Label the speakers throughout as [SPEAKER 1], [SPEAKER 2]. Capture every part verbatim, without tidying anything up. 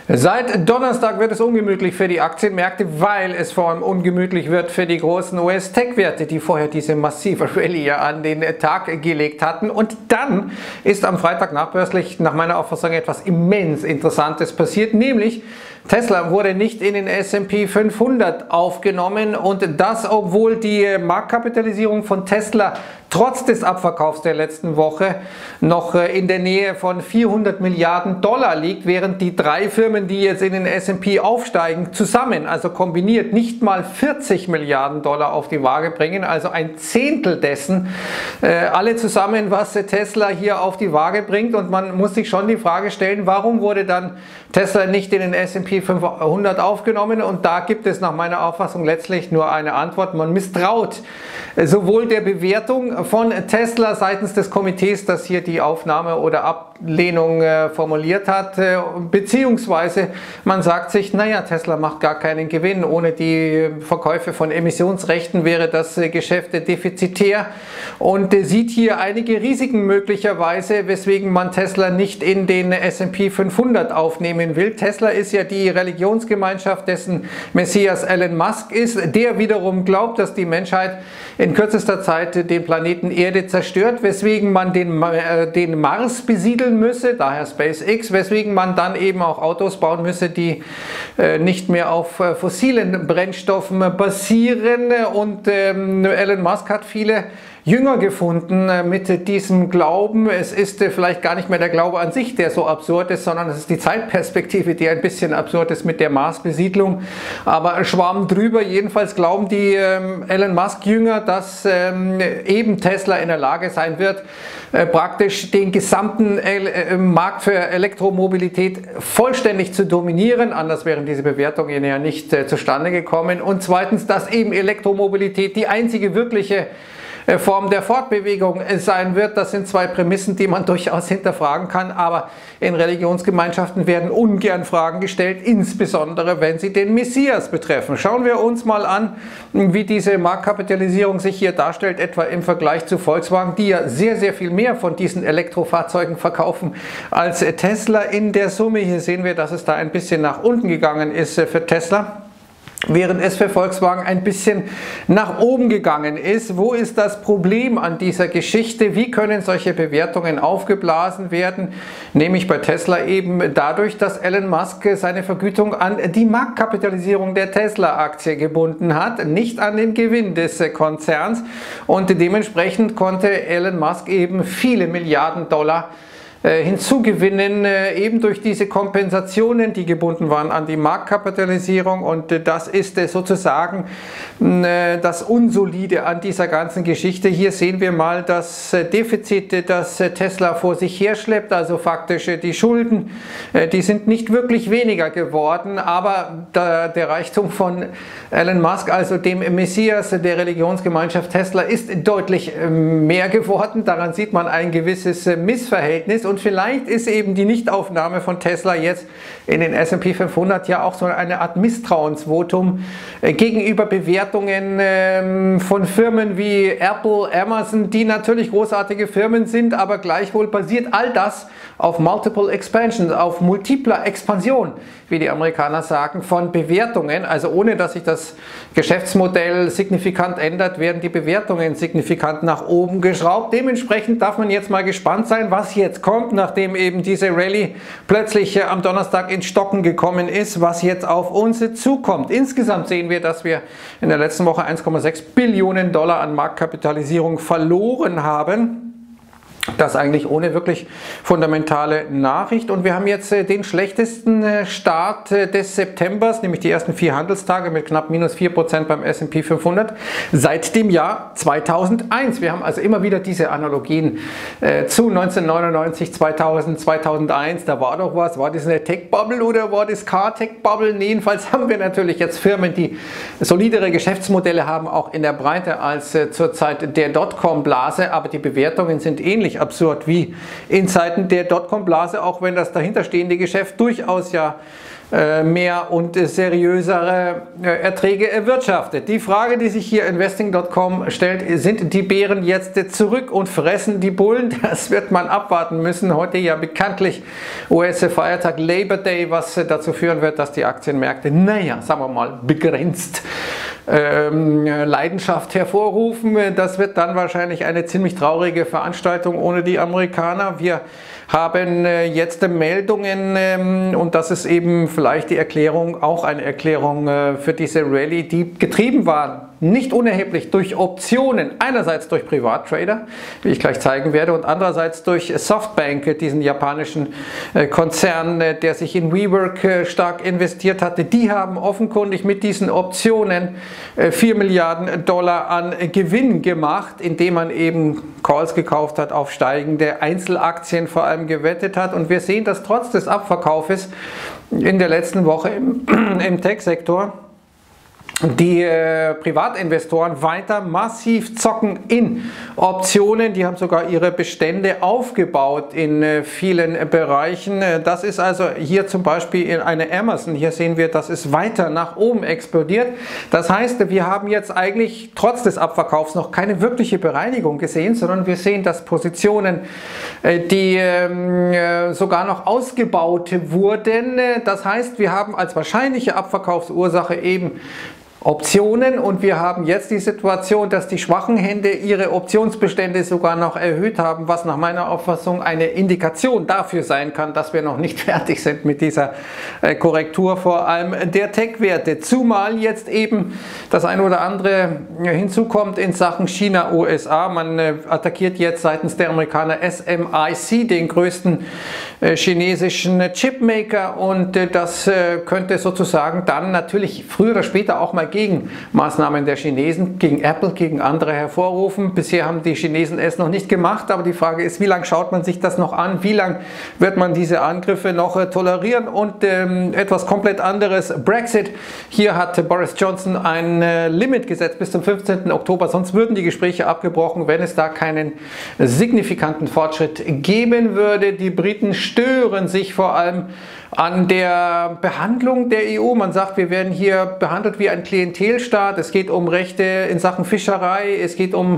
[SPEAKER 1] Seit Donnerstag wird es ungemütlich für die Aktienmärkte, weil es vor allem ungemütlich wird für die großen U S-Tech-Werte, die vorher diese massive Rallye an den Tag gelegt hatten. Und dann ist am Freitag nachbörslich nach meiner Auffassung etwas immens Interessantes passiert, nämlich Tesla wurde nicht in den S und P fünfhundert aufgenommen, und das, obwohl die Marktkapitalisierung von Tesla trotz des Abverkaufs der letzten Woche noch in der Nähe von vierhundert Milliarden Dollar liegt, während die drei Firmen, die jetzt in den S und P aufsteigen, zusammen, also kombiniert, nicht mal vierzig Milliarden Dollar auf die Waage bringen, also ein Zehntel dessen, äh, alle zusammen, was Tesla hier auf die Waage bringt. Und man muss sich schon die Frage stellen, warum wurde dann Tesla nicht in den S und P fünfhundert aufgenommen? Und da gibt es nach meiner Auffassung letztlich nur eine Antwort: Man misstraut sowohl der Bewertung von Tesla seitens des Komitees, das hier die Aufnahme oder Ablehnung äh, formuliert hat, äh, beziehungsweise man sagt sich, naja, Tesla macht gar keinen Gewinn. Ohne die Verkäufe von Emissionsrechten wäre das äh, Geschäft defizitär, und äh, sieht hier einige Risiken möglicherweise, weswegen man Tesla nicht in den S und P fünfhundert aufnehmen will. Tesla ist ja die Religionsgemeinschaft, dessen Messias Elon Musk ist, der wiederum glaubt, dass die Menschheit in kürzester Zeit den Planeten Erde zerstört, weswegen man den, äh, den Mars besiedeln müsse, daher SpaceX, weswegen man dann eben auch Autos bauen müsse, die äh, nicht mehr auf äh, fossilen Brennstoffen basieren. Und ähm, Elon Musk hat viele Jünger gefunden mit diesem Glauben. Es ist vielleicht gar nicht mehr der Glaube an sich, der so absurd ist, sondern es ist die Zeitperspektive, die ein bisschen absurd ist mit der Marsbesiedlung. Aber Schwamm drüber. Jedenfalls glauben die ähm, Elon Musk-Jünger, dass ähm, eben Tesla in der Lage sein wird, äh, praktisch den gesamten äh, Markt für Elektromobilität vollständig zu dominieren. Anders wären diese Bewertungen ja nicht äh, zustande gekommen. Und zweitens, dass eben Elektromobilität die einzige wirkliche Form der Fortbewegung sein wird. Das sind zwei Prämissen, die man durchaus hinterfragen kann, aber in Religionsgemeinschaften werden ungern Fragen gestellt, insbesondere wenn sie den Messias betreffen. Schauen wir uns mal an, wie diese Marktkapitalisierung sich hier darstellt, etwa im Vergleich zu Volkswagen, die ja sehr, sehr viel mehr von diesen Elektrofahrzeugen verkaufen als Tesla in der Summe. Hier sehen wir, dass es da ein bisschen nach unten gegangen ist für Tesla, während es für Volkswagen ein bisschen nach oben gegangen ist. Wo ist das Problem an dieser Geschichte? Wie können solche Bewertungen aufgeblasen werden? Nämlich bei Tesla eben dadurch, dass Elon Musk seine Vergütung an die Marktkapitalisierung der Tesla-Aktie gebunden hat, nicht an den Gewinn des Konzerns. Und dementsprechend konnte Elon Musk eben viele Milliarden Dollar hinzugewinnen, eben durch diese Kompensationen, die gebunden waren an die Marktkapitalisierung. Und das ist sozusagen das Unsolide an dieser ganzen Geschichte. Hier sehen wir mal das Defizit, das Tesla vor sich herschleppt, also faktisch die Schulden, die sind nicht wirklich weniger geworden, aber der Reichtum von Elon Musk, also dem Messias der Religionsgemeinschaft Tesla, ist deutlich mehr geworden. Daran sieht man ein gewisses Missverhältnis. Und vielleicht ist eben die Nichtaufnahme von Tesla jetzt in den S und P fünfhundert ja auch so eine Art Misstrauensvotum gegenüber Bewertungen von Firmen wie Apple, Amazon, die natürlich großartige Firmen sind, aber gleichwohl basiert all das auf Multiple Expansion, auf multipler Expansion, wie die Amerikaner sagen, von Bewertungen. Also ohne dass sich das Geschäftsmodell signifikant ändert, werden die Bewertungen signifikant nach oben geschraubt. Dementsprechend darf man jetzt mal gespannt sein, was jetzt kommt, nachdem eben diese Rallye plötzlich am Donnerstag ins Stocken gekommen ist, was jetzt auf uns zukommt. Insgesamt sehen wir, dass wir in der letzten Woche eins Komma sechs Billionen Dollar an Marktkapitalisierung verloren haben. Das eigentlich ohne wirklich fundamentale Nachricht. Und wir haben jetzt den schlechtesten Start des Septembers, nämlich die ersten vier Handelstage mit knapp minus vier Prozent beim S und P fünfhundert seit dem Jahr zweitausendeins. Wir haben also immer wieder diese Analogien äh, zu neunzehnhundertneunundneunzig, zweitausend, zweitausendeins. Da war doch was. War das eine Tech-Bubble oder war das Car-Tech-Bubble? Jedenfalls haben wir natürlich jetzt Firmen, die solidere Geschäftsmodelle haben, auch in der Breite als äh, zur Zeit der Dotcom-Blase. Aber die Bewertungen sind ähnlich. ähnlich absurd wie in Zeiten der Dotcom-Blase, auch wenn das dahinterstehende Geschäft durchaus ja mehr und seriösere Erträge erwirtschaftet. Die Frage, die sich hier Investing Punkt com stellt, sind die Bären jetzt zurück und fressen die Bullen? Das wird man abwarten müssen. Heute ja bekanntlich U S-Feiertag Labor Day, was dazu führen wird, dass die Aktienmärkte, naja, sagen wir mal, begrenzt ähm, Leidenschaft hervorrufen. Das wird dann wahrscheinlich eine ziemlich traurige Veranstaltung ohne die Amerikaner. Wir haben äh, jetzt Meldungen ähm, und das ist eben vielleicht die Erklärung, auch eine Erklärung äh, für diese Rallye, die getrieben waren, nicht unerheblich durch Optionen, einerseits durch Privattrader, wie ich gleich zeigen werde, und andererseits durch Softbank, diesen japanischen äh, Konzern, äh, der sich in WeWork äh, stark investiert hatte. Die haben offenkundig mit diesen Optionen äh, vier Milliarden Dollar an äh, Gewinn gemacht, indem man eben Calls gekauft hat auf steigende Einzelaktien, vor allem gewettet hat, und wir sehen, dass trotz des Abverkaufes in der letzten Woche im, im Tech-Sektor die äh, Privatinvestoren weiter massiv zocken in Optionen. Die haben sogar ihre Bestände aufgebaut in äh, vielen äh, Bereichen. Das ist also hier zum Beispiel in eine Amazon. Hier sehen wir, das ist weiter nach oben explodiert. Das heißt, wir haben jetzt eigentlich trotz des Abverkaufs noch keine wirkliche Bereinigung gesehen, sondern wir sehen, dass Positionen, äh, die äh, sogar noch ausgebaut wurden. Das heißt, wir haben als wahrscheinliche Abverkaufsursache eben Optionen, und wir haben jetzt die Situation, dass die schwachen Hände ihre Optionsbestände sogar noch erhöht haben, was nach meiner Auffassung eine Indikation dafür sein kann, dass wir noch nicht fertig sind mit dieser Korrektur, vor allem der Tech-Werte. Zumal jetzt eben das eine oder andere hinzukommt in Sachen China, U S A. Man attackiert jetzt seitens der Amerikaner S M I C, den größten chinesischen Chipmaker, und das könnte sozusagen dann natürlich früher oder später auch mal gegen Maßnahmen der Chinesen, gegen Apple, gegen andere hervorrufen. Bisher haben die Chinesen es noch nicht gemacht, aber die Frage ist, wie lange schaut man sich das noch an? Wie lange wird man diese Angriffe noch äh, tolerieren? Und ähm, etwas komplett anderes, Brexit. Hier hat Boris Johnson ein äh, Limit gesetzt bis zum fünfzehnten Oktober, sonst würden die Gespräche abgebrochen, wenn es da keinen signifikanten Fortschritt geben würde. Die Briten stören sich vor allem an der Behandlung der E U. Man sagt, wir werden hier behandelt wie ein Klientelstaat. Es geht um Rechte in Sachen Fischerei, es geht um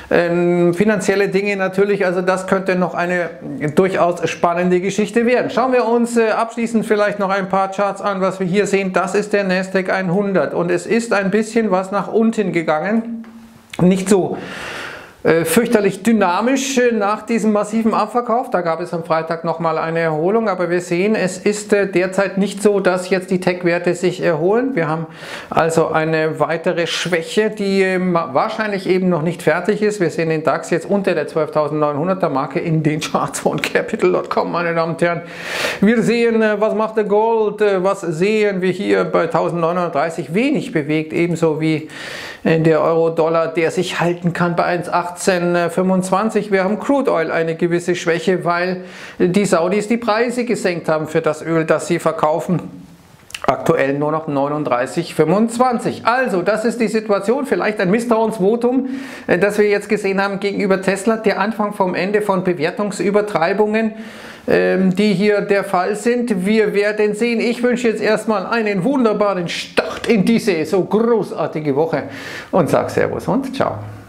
[SPEAKER 1] äh, finanzielle Dinge natürlich. Also das könnte noch eine durchaus spannende Geschichte werden. Schauen wir uns äh, abschließend vielleicht noch ein paar Charts an, was wir hier sehen. Das ist der Nasdaq hundert und es ist ein bisschen was nach unten gegangen. Nicht so fürchterlich dynamisch nach diesem massiven Abverkauf. Da gab es am Freitag nochmal eine Erholung, aber wir sehen, es ist derzeit nicht so, dass jetzt die Tech-Werte sich erholen. Wir haben also eine weitere Schwäche, die wahrscheinlich eben noch nicht fertig ist. Wir sehen den DAX jetzt unter der zwölftausendneunhunderter Marke in den Charts von Capital Punkt com, meine Damen und Herren. Wir sehen, was macht der Gold, was sehen wir hier bei eintausendneunhundertdreißig, wenig bewegt, ebenso wie der Euro-Dollar, der sich halten kann bei eins Komma achtzehn fünfundzwanzig. Wir haben Crude Oil eine gewisse Schwäche, weil die Saudis die Preise gesenkt haben für das Öl, das sie verkaufen. Aktuell nur noch neununddreißig fünfundzwanzig. Also, das ist die Situation. Vielleicht ein Misstrauensvotum, das wir jetzt gesehen haben gegenüber Tesla. Der Anfang vom Ende von Bewertungsübertreibungen, die hier der Fall sind. Wir werden sehen. Ich wünsche jetzt erstmal einen wunderbaren Start in diese so großartige Woche und sage Servus und Ciao.